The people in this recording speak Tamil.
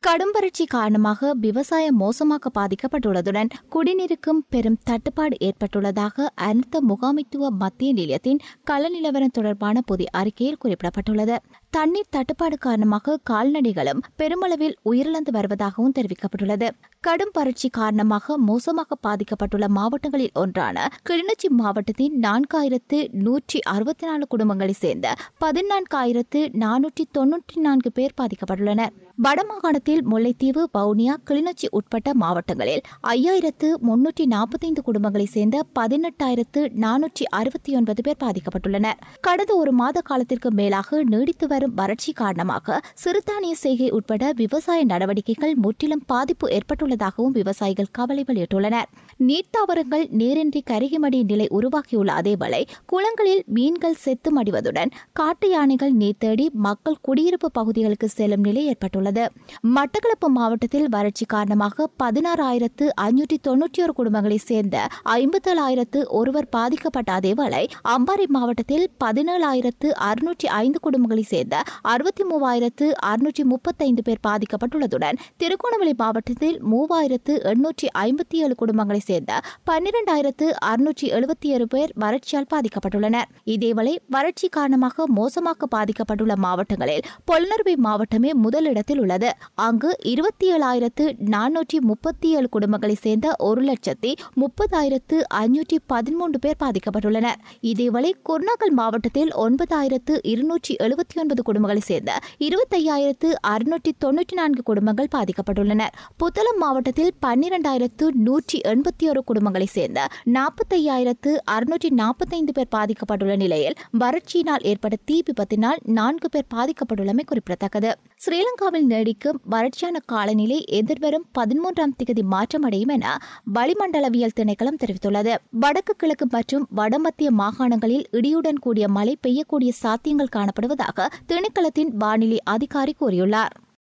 கடும் வறட்சி காரணமாக விவசாயம் மோசமாக பாதிக்கப்பட்டுள்ளதுடன் குடிநீருக்கும் பெரும் தட்டுப்பாடு ஏற்பட்டுள்ளதாக அனர்த்த முகாமைத்துவ மத்திய நிலையத்தின் கள நிலவரம் தொடர்பான புதிய அறிக்கையில் குறிப்பிடப்பட்டுள்ளது. தண்ணீர் தட்டுப்பாடு காரணமாக கால்நடைகளும் பெருமளவில் உயிரிழந்து வருவதாகவும் தெரிவிக்கப்பட்டுள்ளது. கடும் வறட்சி காரணமாக மோசமாக பாதிக்கப்பட்டுள்ள மாவட்டங்களில் ஒன்றான கிளிநொச்சி மாவட்டத்தின் 4164 குடும்பங்களைச் சேர்ந்த 14,494 பேர் பாதிக்கப்பட்டுள்ளனர். வடமாகாணத்தில் முல்லைத்தீவு, வவுனியா, கிளிநொச்சி உட்பட்ட மாவட்டங்களில் 5,345 குடும்பங்களைச் சேர்ந்த 18,469 பேர் பாதிக்கப்பட்டுள்ளனர். கடந்த ஒரு மாத காலத்திற்கு மேலாக நீடித்து வரும் வறட்சி காரணமாக சிறுதானிய செய்கை உட்பட விவசாய நடவடிக்கைகள் முற்றிலும் பாதிப்பு ஏற்பட்டுள்ளதாகவும் விவசாயிகள் கவலை வெளியிட்டுள்ளனர். நீர்த்தாவரங்கள் நீரின்றி கருகிமடி நிலை உருவாக்கியுள்ள அதேவேளை குளங்களில் மீன்கள் செத்து மடிவதுடன் காட்டு யானைகள் நீர் தேடி மக்கள் குடியிருப்பு பகுதிகளுக்கு செல்லும் நிலை ஏற்பட்டுள்ளது. மட்டக்களப்பு மாவட்டத்தில் வறட்சி காரணமாக 16,591 குடும்பங்களைச் சேர்ந்த 57,001 பாதிக்கப்பட்ட அதேவேளை அம்பாறை மாவட்டத்தில் 17,605 குடும்பங்களைச் சேர்ந்த 63,635 பேர் பாதிக்கப்பட்டுள்ளதுடன் திருகோணமலை மாவட்டத்தில் 3,857 குடும்பங்களைச் சேர்ந்த 12,677 பேர் வறட்சியால் பாதிக்கப்பட்டுள்ளனர். இதேவேளை வறட்சி காரணமாக மோசமாக பாதிக்கப்பட்டுள்ள மாவட்டங்களில் பொலனறுவை மாவட்டமே முதலிடத்தில் உள்ளது. அங்கு 27,437 குடும்பங்களைச் சேர்ந்த 1,30,513 பேர் பாதிக்கப்பட்டுள்ளனர். இதேவேளை குர்நாகல் மாவட்டத்தில் 9,279 குடும்பங்களைச் சேர்ந்த 25,694 குடும்பங்கள் பாதிக்கப்பட்டுள்ளனர். புத்தளம் மாவட்டத்தில் 12,181 குடும்பங்களைச் சேர்ந்த 45,645 பேர் பாதிக்கப்பட்டுள்ள நிலையில் வறட்சியினால் ஏற்பட்ட தீ விபத்தினால் 4 பேர் பாதிக்கப்பட்டுள்ளமை குறிப்பிடத்தக்கது. ஸ்ரீலங்காவில் நீடிக்கும் வறட்சியான காலநிலை எதிர்வரும் 13ஆம் தேதி மாற்றமடையும் என வளிமண்டலவியல் திணைக்களம் தெரிவித்துள்ளது. வடக்கு கிழக்கு மற்றும் வடமத்திய மாகாணங்களில் இடியுடன் கூடிய மழை பெய்யக்கூடிய சாத்தியங்கள் காணப்படுவதாக திணைக்களத்தின் வானிலை அதிகாரி கூறியுள்ளார்.